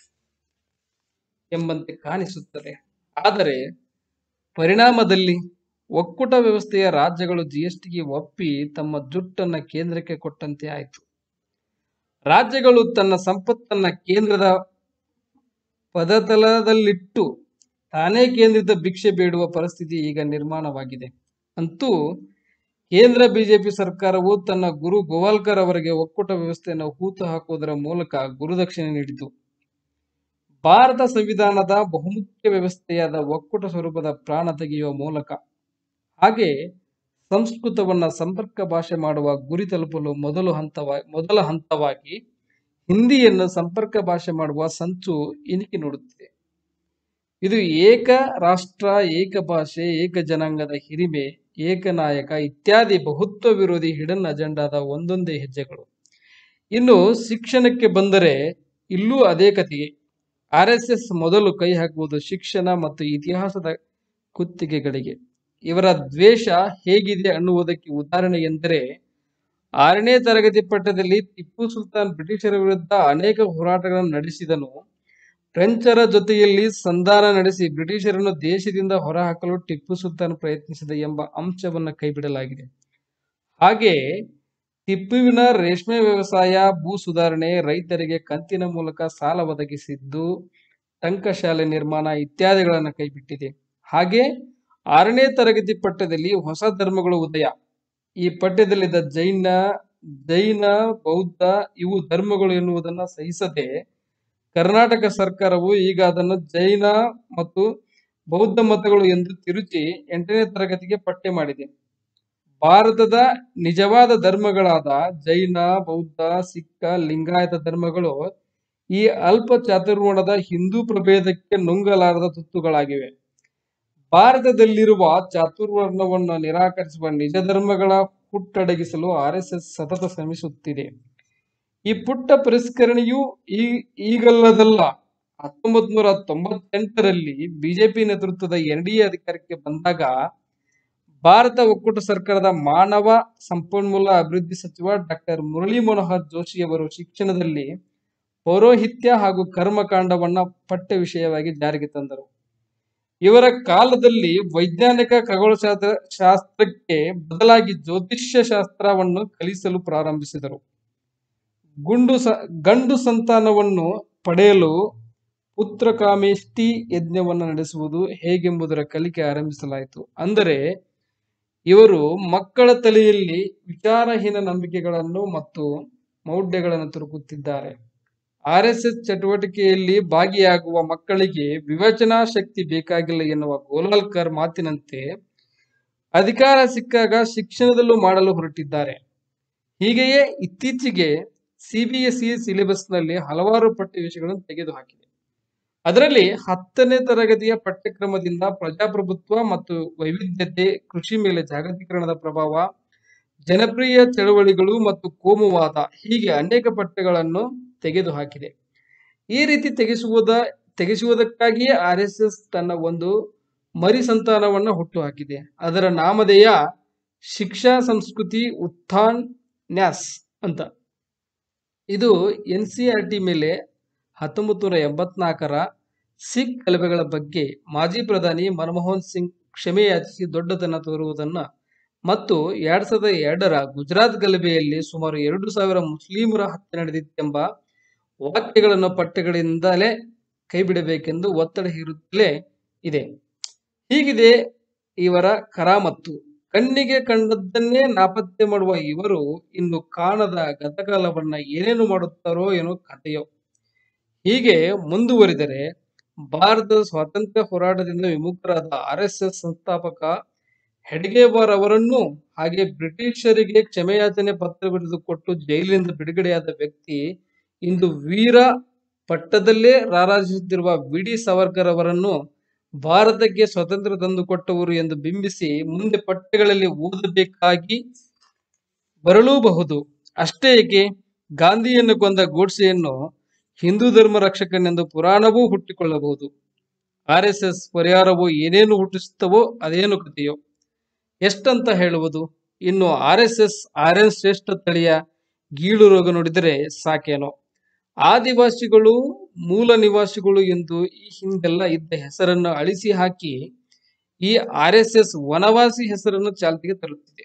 ಎಂಬಂತೆ ಕಾಣಿಸುತ್ತದೆ. ಆದರೆ ಪರಿಣಾಮದಲ್ಲಿ ಒಕ್ಕೂಟ ವ್ಯವಸ್ಥೆಯ ರಾಜ್ಯಗಳು GSTಗೆ ಒಪ್ಪಿ ತಮ್ಮ ಜುಟ್ಟನ್ನ ಕೇಂದ್ರಕ್ಕೆ ಕೊಟ್ಟಂತೆ ಆಯಿತು. ರಾಜ್ಯಗಳು ತನ್ನ ಸಂಪತ್ತನ್ನ ಕೇಂದ್ರದ ಪದತಲದಲ್ಲಿಟ್ಟು ತಾನೇ ಕೇಂದ್ರಿತ ಭಿಕ್ಷೆ ಬೇಡುವ ಪರಿಸ್ಥಿತಿ ಈಗ ನಿರ್ಮಾಣವಾಗಿದೆ. ಅಂತೂ ಕೇಂದ್ರ ಬಿಜೆಪಿ ಸರ್ಕಾರವು ತನ್ನ ಗುರು ಗೋವಾಲ್ಕರ್ ಅವರಿಗೆ ಒಕ್ಕೂಟ ವ್ಯವಸ್ಥೆಯನ್ನು ಹೂತು ಹಾಕುವುದರ ಮೂಲಕ ಗುರುದಕ್ಷಿಣೆ ನೀಡಿತು. ಭಾರತ ಸಂವಿಧಾನದ ಬಹುಮುಖ್ಯ ವ್ಯವಸ್ಥೆಯಾದ ಒಕ್ಕೂಟ ಸ್ವರೂಪದ ಪ್ರಾಣ ತೆಗೆಯುವ ಮೂಲಕ, ಹಾಗೆ ಸಂಸ್ಕೃತವನ್ನ ಸಂಪರ್ಕ ಭಾಷೆ ಮಾಡುವ ಗುರಿ ತಲುಪಲು ಮೊದಲ ಹಂತವಾಗಿ ಹಿಂದಿಯನ್ನು ಸಂಪರ್ಕ ಭಾಷೆ ಮಾಡುವ ಸಂಚು ಇಣಿಕಿ ನೋಡುತ್ತಿದೆ. ಇದು ಏಕ ರಾಷ್ಟ್ರ, ಏಕ ಭಾಷೆ, ಏಕ ಜನಾಂಗದ ಹಿರಿಮೆ, ಏಕನಾಯಕ ಇತ್ಯಾದಿ ಬಹುತ್ವ ವಿರೋಧಿ ಹಿಡನ್ ಅಜೆಂಡಾದ ಒಂದೊಂದೇ ಹೆಜ್ಜೆಗಳು. ಇನ್ನು ಶಿಕ್ಷಣಕ್ಕೆ ಬಂದರೆ ಇಲ್ಲೂ ಅದೇ ಕಥೆಯೇ. RSS ಮೊದಲು ಕೈ ಹಾಕುವುದು ಶಿಕ್ಷಣ ಮತ್ತು ಇತಿಹಾಸದ ಕುತ್ತಿಗೆಗಳಿಗೆ. ಇವರ ದ್ವೇಷ ಹೇಗಿದೆ ಅನ್ನುವುದಕ್ಕೆ ಉದಾಹರಣೆ ಎಂದರೆ, 6ನೇ ತರಗತಿ ಪಠ್ಯದಲ್ಲಿ ಟಿಪ್ಪು ಸುಲ್ತಾನ್ ಬ್ರಿಟಿಷರ ವಿರುದ್ಧ ಅನೇಕ ಹೋರಾಟಗಳನ್ನು ನಡೆಸಿದನು. ಫ್ರೆಂಚರ ಜೊತೆಯಲ್ಲಿ ಸಂಧಾನ ನಡೆಸಿ ಬ್ರಿಟಿಷರನ್ನು ದೇಶದಿಂದ ಹೊರಹಾಕಲು ಟಿಪ್ಪು ಸುಲ್ತಾನ್ ಪ್ರಯತ್ನಿಸಿದ ಎಂಬ ಅಂಶವನ್ನು ಕೈಬಿಡಲಾಗಿದೆ. ಹಾಗೆ ಟಿಪ್ಪುವಿನ ರೇಷ್ಮೆ ವ್ಯವಸಾಯ, ಭೂ ಸುಧಾರಣೆ, ರೈತರಿಗೆ ಕಂತಿನ ಮೂಲಕ ಸಾಲ ಒದಗಿಸಿದ್ದು, ಟಂಕಶಾಲೆ ನಿರ್ಮಾಣ ಇತ್ಯಾದಿಗಳನ್ನು ಕೈಬಿಟ್ಟಿದೆ. ಹಾಗೆ 6ನೇ ತರಗತಿ ಪಠ್ಯದಲ್ಲಿ ಹೊಸ ಧರ್ಮಗಳು ಉದಯ. ಈ ಪಠ್ಯದಲ್ಲಿದ್ದ ಜೈನ, ಬೌದ್ಧ ಇವು ಧರ್ಮಗಳು ಎನ್ನುವುದನ್ನು ಸಹಿಸದೆ ಕರ್ನಾಟಕ ಸರ್ಕಾರವು ಈಗ ಅದನ್ನು ಜೈನ ಮತ್ತು ಬೌದ್ಧ ಮತಗಳು ಎಂದು ತಿರುಚಿ 8ನೇ ತರಗತಿಗೆ ಪಠ್ಯ ಮಾಡಿದೆ. ಭಾರತದ ನಿಜವಾದ ಧರ್ಮಗಳಾದ ಜೈನ, ಬೌದ್ಧ, ಸಿಖ್, ಲಿಂಗಾಯತ ಧರ್ಮಗಳು ಈ ಅಲ್ಪ ಚಾತುರ್ವರ್ಣದ ಹಿಂದೂ ಪ್ರಭೇದಕ್ಕೆ ನುಂಗಲಾರದ ತುತ್ತುಗಳಾಗಿವೆ. ಭಾರತದಲ್ಲಿರುವ ಚಾತುರ್ವರ್ಣವನ್ನು ನಿರಾಕರಿಸುವ ನಿಜ ಧರ್ಮಗಳ ಹುಟ್ಟಡಗಿಸಲು ಆರ್ಎಸ್ಎಸ್ ಸತತ ಶ್ರಮಿಸುತ್ತಿದೆ. ಈ ಪುಟ್ಟ ಪರಿಷ್ಕರಣೆಯು ಈಗಲ್ಲದಲ್ಲ. 1998ರಲ್ಲಿ ಬಿಜೆಪಿ ನೇತೃತ್ವದ ಎನ್ಡಿಎ ಅಧಿಕಾರಕ್ಕೆ ಬಂದಾಗ ಭಾರತ ಒಕ್ಕೂಟ ಸರ್ಕಾರದ ಮಾನವ ಸಂಪನ್ಮೂಲ ಅಭಿವೃದ್ಧಿ ಸಚಿವ ಡಾಕ್ಟರ್ ಮುರಳಿ ಮನೋಹರ್ ಜೋಶಿಯವರು ಶಿಕ್ಷಣದಲ್ಲಿ ಪೌರೋಹಿತ್ಯ ಹಾಗೂ ಕರ್ಮಕಾಂಡವನ್ನ ಪಠ್ಯ ವಿಷಯವಾಗಿ ಜಾರಿಗೆ ತಂದರು. ಇವರ ಕಾಲದಲ್ಲಿ ವೈಜ್ಞಾನಿಕ ಖಗೋಳಶಾಸ್ತ್ರಕ್ಕೆ ಬದಲಾಗಿ ಜ್ಯೋತಿಷ್ಯ ಶಾಸ್ತ್ರವನ್ನು ಕಲಿಸಲು ಪ್ರಾರಂಭಿಸಿದರು. ಗಂಡು ಸಂತಾನವನ್ನು ಪಡೆಯಲು ಪುತ್ರಕಾಮೇಷ್ಟಿ ಯಜ್ಞವನ್ನು ನಡೆಸುವುದು ಹೇಗೆಂಬುದರ ಕಲಿಕೆ ಆರಂಭಿಸಲಾಯಿತು. ಅಂದರೆ ಇವರು ಮಕ್ಕಳ ತಲೆಯಲ್ಲಿ ವಿಚಾರಹೀನ ನಂಬಿಕೆಗಳನ್ನು ಮತ್ತು ಮೌಢ್ಯಗಳನ್ನು ತುರುಕುತ್ತಿದ್ದಾರೆ. ಆರ್ಎಸ್ಎಸ್ ಚಟುವಟಿಕೆಯಲ್ಲಿ ಭಾಗಿಯಾಗುವ ಮಕ್ಕಳಿಗೆ ವಿವೇಚನಾ ಶಕ್ತಿ ಬೇಕಾಗಿಲ್ಲ ಎನ್ನುವ ಗೋಲಾಲ್ಕರ್ ಮಾತಿನಂತೆ ಅಧಿಕಾರ ಸಿಕ್ಕಾಗ ಶಿಕ್ಷಣದಲ್ಲೂ ಮಾಡಲು ಹೊರಟಿದ್ದಾರೆ. ಹೀಗೆಯೇ ಇತ್ತೀಚೆಗೆ ಸಿಬಿಎಸ್ಇ ಸಿಲೆಬಸ್ನಲ್ಲಿ ಹಲವಾರು ಪಠ್ಯ ವಿಷಯಗಳನ್ನು ತೆಗೆದುಹಾಕಿದೆ. ಅದರಲ್ಲಿ 10ನೇ ತರಗತಿಯ ಪಠ್ಯಕ್ರಮದಿಂದ ಪ್ರಜಾಪ್ರಭುತ್ವ ಮತ್ತು ವೈವಿಧ್ಯತೆ, ಕೃಷಿ ಮೇಲೆ ಜಾಗತೀಕರಣದ ಪ್ರಭಾವ, ಜನಪ್ರಿಯ ಚಳವಳಿಗಳು ಮತ್ತು ಕೋಮುವಾದ ಹೀಗೆ ಅನೇಕ ಪಠ್ಯಗಳನ್ನು ತೆಗೆದುಹಾಕಿದೆ. ಈ ರೀತಿ ತೆಗೆಸುವುದಕ್ಕಾಗಿಯೇ ಆರ್ಎಸ್ಎಸ್ ತನ್ನ ಒಂದು ಮರಿ ಸಂತಾನವನ್ನು ಹುಟ್ಟುಹಾಕಿದೆ. ಅದರ ನಾಮಧೇಯ ಶಿಕ್ಷಾ ಸಂಸ್ಕೃತಿ ಉತ್ಥಾನ್ ನ್ಯಾಸ್ ಅಂತ. ಇದು ಎನ್ಸಿಇಆರ್ಟಿ ಮೇಲೆ 1984ರ ಸಿಖ್ ಗಲಭೆಗಳ ಬಗ್ಗೆ ಮಾಜಿ ಪ್ರಧಾನಿ ಮನಮೋಹನ್ ಸಿಂಗ್ ಕ್ಷಮೆ ಯಾಚಿಸಿ ದೊಡ್ಡತನ ತೋರುವುದನ್ನು ಮತ್ತು 2002ರ ಗುಜರಾತ್ ಗಲಭೆಯಲ್ಲಿ ಸುಮಾರು 2000 ಮುಸ್ಲಿಮರ ಹತ್ಯೆ ನಡೆದಿತ್ತೆಂಬ ವಾಕ್ಯಗಳನ್ನು ಪಠ್ಯಗಳಿಂದಲೇ ಕೈಬಿಡಬೇಕೆಂದು ಒತ್ತಡ ಹೇರುತ್ತಲೇ ಇದೆ. ಹೀಗಿದೆ ಇವರ ಕರಾಮತ್ತು. ಕಣ್ಣಿಗೆ ಕಂಡದ್ದನ್ನೇ ನಾಪತ್ತೆ ಮಾಡುವ ಇವರು ಇನ್ನು ಕಾಣದ ಗತಕಾಲವನ್ನ ಏನೇನು ಮಾಡುತ್ತಾರೋ ಏನೋ ಕಥೆಯೋ. ಹೀಗೆ ಮುಂದುವರಿದರೆ ಭಾರತದ ಸ್ವಾತಂತ್ರ್ಯ ಹೋರಾಟದಿಂದ ವಿಮುಖರಾದ ಆರ್ಎಸ್ಎಸ್ ಸಂಸ್ಥಾಪಕ ಹೆಡ್ಗೇವಾರ್ ಅವರನ್ನು ಹಾಗೆ ಬ್ರಿಟಿಷರಿಗೆ ಕ್ಷಮೆಯಾಚನೆ ಪತ್ರ ಬರೆದುಕೊಟ್ಟು ಜೈಲಿನಿಂದ ಬಿಡುಗಡೆಯಾದ ವ್ಯಕ್ತಿ ಇಂದು ವೀರ ಪಟ್ಟದಲ್ಲೇ ರಾರಾಜಿಸುತ್ತಿರುವ ವಿ.ಡಿ. ಸಾವರ್ಕರ್ ಅವರನ್ನು ಭಾರತಕ್ಕೆ ಸ್ವಾತಂತ್ರ್ಯ ತಂದುಕೊಟ್ಟವರು ಎಂದು ಬಿಂಬಿಸಿ ಮುಂದೆ ಪಠ್ಯಗಳಲ್ಲಿ ಓದಬೇಕಾಗಿ ಬರಲೂಬಹುದು. ಅಷ್ಟೇ ಏಕೆ, ಗಾಂಧಿಯನ್ನು ಕೊಂದ ಗೋಡ್ಸೆಯನ್ನು ಹಿಂದೂ ಧರ್ಮ ರಕ್ಷಕನೆಂದು ಪುರಾಣವೂ ಹುಟ್ಟಿಕೊಳ್ಳಬಹುದು. ಆರ್ಎಸ್ಎಸ್ ಪರಿಹಾರವು ಏನೇನು ಹುಟ್ಟಿಸುತ್ತವೋ ಅದೇನು ಕಥೆಯೋ ಎಷ್ಟಂತ ಹೇಳುವುದು. ಇನ್ನು ಆರ್ಎಸ್ಎಸ್ ಆರ್ಯನ್ ಶ್ರೇಷ್ಠ ತಳಿಯ ಗೀಳು ರೋಗ ನೋಡಿದರೆ ಸಾಕೇನೋ. ಆದಿವಾಸಿಗಳು ಮೂಲ ನಿವಾಸಿಗಳು ಎಂದು ಈ ಹಿಂದೆಲ್ಲ ಇದ್ದ ಹೆಸರನ್ನು ಅಳಿಸಿ ಹಾಕಿ ಈ ಆರ್ಎಸ್ಎಸ್ ವನವಾಸಿ ಹೆಸರನ್ನು ಚಾಲ್ತಿಗೆ ತರುತ್ತಿದೆ.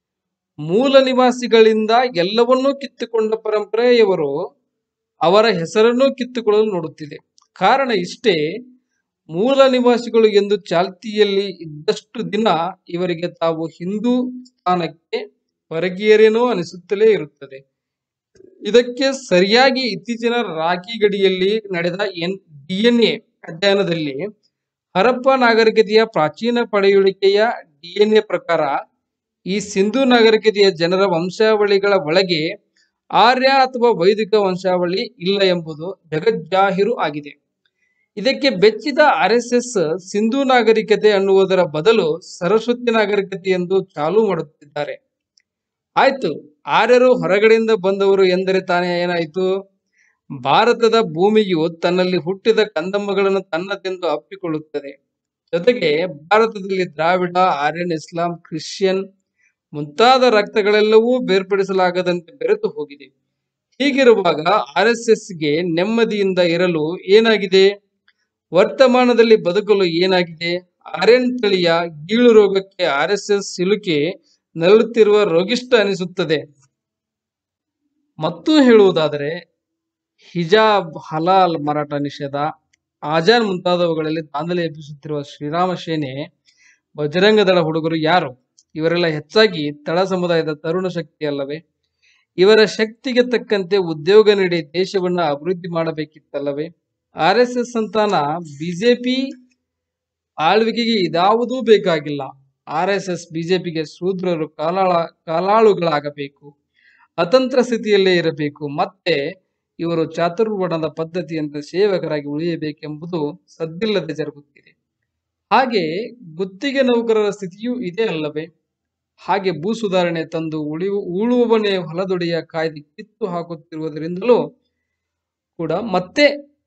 ಮೂಲ ನಿವಾಸಿಗಳಿಂದ ಎಲ್ಲವನ್ನೂ ಕಿತ್ತುಕೊಂಡ ಪರಂಪರೆಯವರು ಅವರ ಹೆಸರನ್ನು ಕಿತ್ತುಕೊಳ್ಳಲು ನೋಡುತ್ತಿದೆ. ಕಾರಣ ಇಷ್ಟೇ, ಮೂಲ ನಿವಾಸಿಗಳು ಎಂದು ಚಾಲ್ತಿಯಲ್ಲಿ ಇದ್ದಷ್ಟು ದಿನ ಇವರಿಗೆ ತಾವು ಹಿಂದೂ ಸ್ಥಾನಕ್ಕೆ ಹೊರಗೇರೇನೋ ಅನಿಸುತ್ತಲೇ ಇರುತ್ತದೆ. ಇದಕ್ಕೆ ಸರಿಯಾಗಿ ಇತ್ತೀಚಿನ ರಾಖಿ ಗಡಿಯಲ್ಲಿ ನಡೆದ ಡಿಎನ್ಎ ಅಧ್ಯಯನದಲ್ಲಿ ಹರಪ್ಪ ನಾಗರಿಕತೆಯ ಪ್ರಾಚೀನ ಪಳೆಯುಳಿಕೆಯ ಡಿಎನ್ಎ ಪ್ರಕಾರ ಈ ಸಿಂಧೂ ನಾಗರಿಕತೆಯ ಜನರ ವಂಶಾವಳಿಗಳ ಒಳಗೆ ಆರ್ಯ ಅಥವಾ ವೈದಿಕ ವಂಶಾವಳಿ ಇಲ್ಲ ಎಂಬುದು ಜಗಜ್ಜಾಹಿರು ಆಗಿದೆ. ಇದಕ್ಕೆ ಬೆಚ್ಚಿದ ಆರ್ಎಸ್ಎಸ್ ಸಿಂಧೂ ನಾಗರಿಕತೆ ಅನ್ನುವುದರ ಬದಲು ಸರಸ್ವತಿ ನಾಗರಿಕತೆ ಎಂದು ಚಾಲೂ ಮಾಡುತ್ತಿದ್ದಾರೆ. ಆಯ್ತು, ಆರ್ಯರು ಹೊರಗಡೆಯಿಂದ ಬಂದವರು ಎಂದರೆ ತಾನೇ ಏನಾಯಿತು? ಭಾರತದ ಭೂಮಿಯು ತನ್ನಲ್ಲಿ ಹುಟ್ಟಿದ ಕಂದಮ್ಮಗಳನ್ನು ತನ್ನದೆಂದು ಅಪ್ಪಿಕೊಳ್ಳುತ್ತದೆ. ಜೊತೆಗೆ ಭಾರತದಲ್ಲಿ ದ್ರಾವಿಡ, ಆರ್ಯನ್, ಇಸ್ಲಾಂ, ಕ್ರಿಶ್ಚಿಯನ್ ಮುಂತಾದ ರಕ್ತಗಳೆಲ್ಲವೂ ಬೇರ್ಪಡಿಸಲಾಗದಂತೆ ಬೆರೆತು ಹೋಗಿದೆ. ಹೀಗಿರುವಾಗ ಆರ್ಎಸ್ಎಸ್ಗೆ ನೆಮ್ಮದಿಯಿಂದ ಇರಲು ಏನಾಗಿದೆ? ವರ್ತಮಾನದಲ್ಲಿ ಬದುಕಲು ಏನಾಗಿದೆ? ಆರ್ಯನ್ ತಳಿಯ ಗೀಳು ರೋಗಕ್ಕೆ ಆರ್ಎಸ್ಎಸ್ ಸಿಲುಕಿ ನರಳುತ್ತಿರುವ ರೋಗಿಷ್ಠ ಅನಿಸುತ್ತದೆ. ಮತ್ತು ಹೇಳುವುದಾದರೆ ಹಿಜಾಬ್, ಹಲಾಲ್ ಮಾರಾಟ ನಿಷೇಧ, ಆಜಾನ್ ಮುಂತಾದವುಗಳಲ್ಲಿ ದಾಂಧಲೆ ಎಬ್ಬಿಸುತ್ತಿರುವ ಶ್ರೀರಾಮ ಸೇನೆ, ಬಜರಂಗ ದಳ ಹುಡುಗರು ಯಾರು? ಇವರೆಲ್ಲ ಹೆಚ್ಚಾಗಿ ತಳ ಸಮುದಾಯದ ತರುಣ ಶಕ್ತಿ ಅಲ್ಲವೇ? ಇವರ ಶಕ್ತಿಗೆ ತಕ್ಕಂತೆ ಉದ್ಯೋಗ ನೀಡಿ ದೇಶವನ್ನ ಅಭಿವೃದ್ಧಿ ಮಾಡಬೇಕಿತ್ತಲ್ಲವೇ? RSS ಸಂತಾನ ಬಿಜೆಪಿ ಆಳ್ವಿಕೆಗೆ ಇದಾವುದೂ ಬೇಕಾಗಿಲ್ಲ. RSS ಬಿಜೆಪಿಗೆ ಶೂದ್ರರು ಕಾಲಾಳುಗಳಾಗಬೇಕು, ಅತಂತ್ರ ಸ್ಥಿತಿಯಲ್ಲೇ ಇರಬೇಕು, ಮತ್ತೆ ಇವರು ಚಾತುರ್ವರ್ಣದ ಪದ್ಧತಿಯಂತೆ ಸೇವಕರಾಗಿ ಉಳಿಯಬೇಕೆಂಬುದು ಸದ್ದಿಲ್ಲದೆ ಜರುಗುತ್ತಿದೆ. ಹಾಗೆ ಗುತ್ತಿಗೆ ನೌಕರರ ಸ್ಥಿತಿಯೂ ಇದೆ ಅಲ್ಲವೇ? ಹಾಗೆ ಭೂ ಸುಧಾರಣೆ ತಂದು ಉಳುವವನೇ ಹೊಲದೊಡೆಯ ಕಾಯ್ದೆ ಕಿತ್ತು ಹಾಕುತ್ತಿರುವುದರಿಂದಲೂ ಕೂಡ ಮತ್ತೆ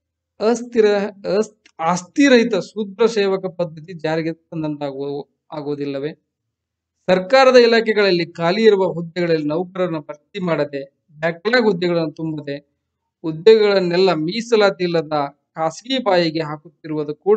ಆಸ್ತಿರಹಿತ ಶೂದ್ರ ಸೇವಕ ಪದ್ಧತಿ ಜಾರಿಗೆ ಆಗುವುದಿಲ್ಲವೇ? ಸರ್ಕಾರದ ಇಲಾಖೆಗಳಲ್ಲಿ ಖಾಲಿ ಇರುವ ಹುದ್ದೆಗಳಲ್ಲಿ ನೌಕರರನ್ನು ಭರ್ತಿ ಮಾಡದೆ, ಬ್ಯಾಕ್ಲಾಗ್ ಹುದ್ದೆಗಳನ್ನು ತುಂಬದೆ, ಹುದ್ದೆಗಳನ್ನೆಲ್ಲ ಮೀಸಲಾತಿ ಇಲ್ಲದ ಖಾಸಗಿ ಬಾಯಿಗೆ ಹಾಕುತ್ತಿರುವುದು ಕೂಡ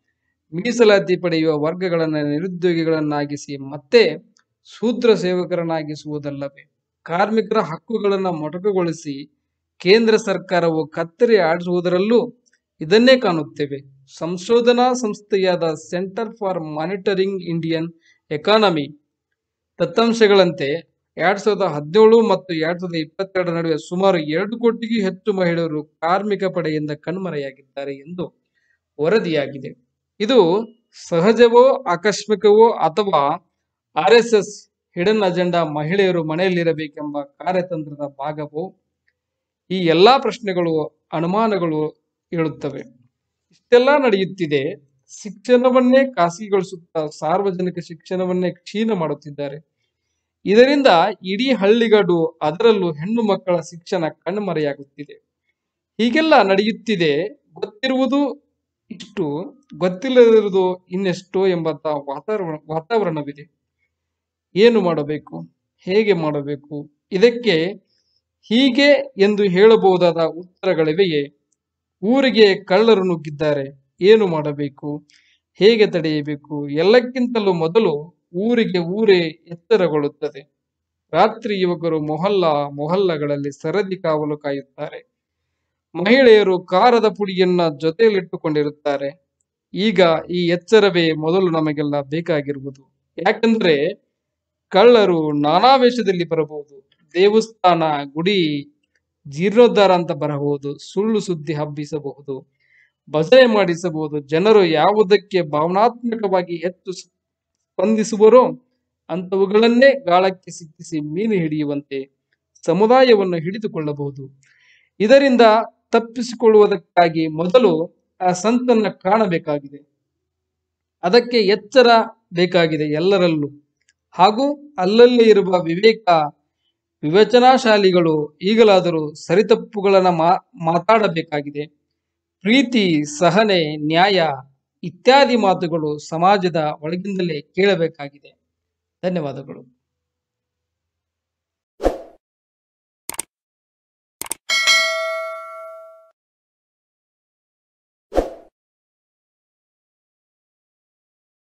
ಮೀಸಲಾತಿ ಪಡೆಯುವ ವರ್ಗಗಳನ್ನು ನಿರುದ್ಯೋಗಿಗಳನ್ನಾಗಿಸಿ ಮತ್ತೆ ಶೂದ್ರ ಸೇವಕರನ್ನಾಗಿಸುವುದಲ್ಲವೇ? ಕಾರ್ಮಿಕರ ಹಕ್ಕುಗಳನ್ನು ಮೊಟಕುಗೊಳಿಸಿ ಕೇಂದ್ರ ಸರ್ಕಾರವು ಕತ್ತರಿ ಆಡಿಸುವುದರಲ್ಲೂ ಇದನ್ನೇ ಕಾಣುತ್ತೇವೆ. ಸಂಶೋಧನಾ ಸಂಸ್ಥೆಯಾದ Centre for Monitoring Indian Economy ದತ್ತಾಂಶಗಳಂತೆ 2017 ಮತ್ತು 2022 ನಡುವೆ ಸುಮಾರು 2 ಕೋಟಿಗೂ ಹೆಚ್ಚು ಮಹಿಳೆಯರು ಕಾರ್ಮಿಕ ಪಡೆಯಿಂದ ಕಣ್ಮರೆಯಾಗಿದ್ದಾರೆ ಎಂದು ವರದಿಯಾಗಿದೆ. ಇದು ಸಹಜವೋ, ಆಕಸ್ಮಿಕವೋ, ಅಥವಾ RSS ಹಿಡನ್ ಅಜೆಂಡಾ ಮಹಿಳೆಯರು ಮನೆಯಲ್ಲಿರಬೇಕೆಂಬ ಕಾರ್ಯತಂತ್ರದ ಭಾಗವೋ? ಈ ಎಲ್ಲಾ ಪ್ರಶ್ನೆಗಳು, ಅನುಮಾನಗಳು ಹೇಳುತ್ತವೆ. ಇಷ್ಟೆಲ್ಲ ನಡೆಯುತ್ತಿದೆ. ಶಿಕ್ಷಣವನ್ನೇ ಖಾಸಗಿಗೊಳಿಸುತ್ತಾ ಸಾರ್ವಜನಿಕ ಶಿಕ್ಷಣವನ್ನೇ ಕ್ಷೀಣ ಮಾಡುತ್ತಿದ್ದಾರೆ. ಇದರಿಂದ ಇಡೀ ಹಳ್ಳಿಗಾಡು, ಅದರಲ್ಲೂ ಹೆಣ್ಣು ಮಕ್ಕಳ ಶಿಕ್ಷಣ ಕಣ್ಮರೆಯಾಗುತ್ತಿದೆ. ಹೀಗೆಲ್ಲ ನಡೆಯುತ್ತಿದೆ. ಗೊತ್ತಿರುವುದು ಇಷ್ಟು, ಗೊತ್ತಿಲ್ಲದಿರುವುದು ಇನ್ನೆಷ್ಟೋ ಎಂಬಂತ ವಾತಾವರಣವಿದೆ. ಏನು ಮಾಡಬೇಕು, ಹೇಗೆ ಮಾಡಬೇಕು? ಇದಕ್ಕೆ ಹೀಗೆ ಎಂದು ಹೇಳಬಹುದಾದ ಉತ್ತರಗಳಿವೆಯೇ? ಊರಿಗೆ ಕಳ್ಳರು ನುಗ್ಗಿದ್ದಾರೆ, ಏನು ಮಾಡಬೇಕು, ಹೇಗೆ ತಡೆಯಬೇಕು? ಎಲ್ಲಕ್ಕಿಂತಲೂ ಮೊದಲು ಊರಿಗೆ ಊರೇ ಎಚ್ಚರಗೊಳ್ಳುತ್ತದೆ. ರಾತ್ರಿ ಯುವಕರು ಮೊಹಲ್ಲಗಳಲ್ಲಿ ಸರದಿ ಕಾವಲು ಕಾಯುತ್ತಾರೆ. ಮಹಿಳೆಯರು ಖಾರದ ಪುಡಿಯನ್ನ ಜೊತೆಯಲ್ಲಿಟ್ಟುಕೊಂಡಿರುತ್ತಾರೆ. ಈಗ ಈ ಎಚ್ಚರವೇ ಮೊದಲು ನಮಗೆಲ್ಲ ಬೇಕಾಗಿರುವುದು. ಯಾಕಂದ್ರೆ ಕಳ್ಳರು ನಾನಾ ವೇಷದಲ್ಲಿ ಬರಬಹುದು. ದೇವಸ್ಥಾನ, ಗುಡಿ ಜೀರ್ಣೋದ್ಧಾರ ಅಂತ ಬರಬಹುದು, ಸುಳ್ಳು ಸುದ್ದಿ ಹಬ್ಬಿಸಬಹುದು, ಭಜನೆ ಮಾಡಿಸಬಹುದು. ಜನರು ಯಾವುದಕ್ಕೆ ಭಾವನಾತ್ಮಕವಾಗಿ ಹೆಚ್ಚು ಸ್ಪಂದಿಸುವರೋ ಅಂತವುಗಳನ್ನೇ ಗಾಳಕ್ಕೆ ಸಿಕ್ಕಿಸಿ ಮೀನು ಹಿಡಿಯುವಂತೆ ಸಮುದಾಯವನ್ನು ಹಿಡಿದುಕೊಳ್ಳಬಹುದು. ಇದರಿಂದ ತಪ್ಪಿಸಿಕೊಳ್ಳುವುದಕ್ಕಾಗಿ ಮೊದಲು ಆ ಸಂತನ್ನ ಕಾಣಬೇಕಾಗಿದೆ. ಅದಕ್ಕೆ ಎಚ್ಚರ ಬೇಕಾಗಿದೆ ಎಲ್ಲರಲ್ಲೂ. ಹಾಗೂ ಅಲ್ಲಲ್ಲಿ ಇರುವ ವಿವೇಚನಾಶಾಲಿಗಳು ಈಗಲಾದರೂ ಸರಿತಪ್ಪುಗಳನ್ನ ಮಾತಾಡಬೇಕಾಗಿದೆ. ಪ್ರೀತಿ, ಸಹನೆ, ನ್ಯಾಯ ಇತ್ಯಾದಿ ಮಾತುಗಳು ಸಮಾಜದ ಒಳಗಿಂದಲೇ ಕೇಳಬೇಕಾಗಿದೆ. ಧನ್ಯವಾದಗಳು.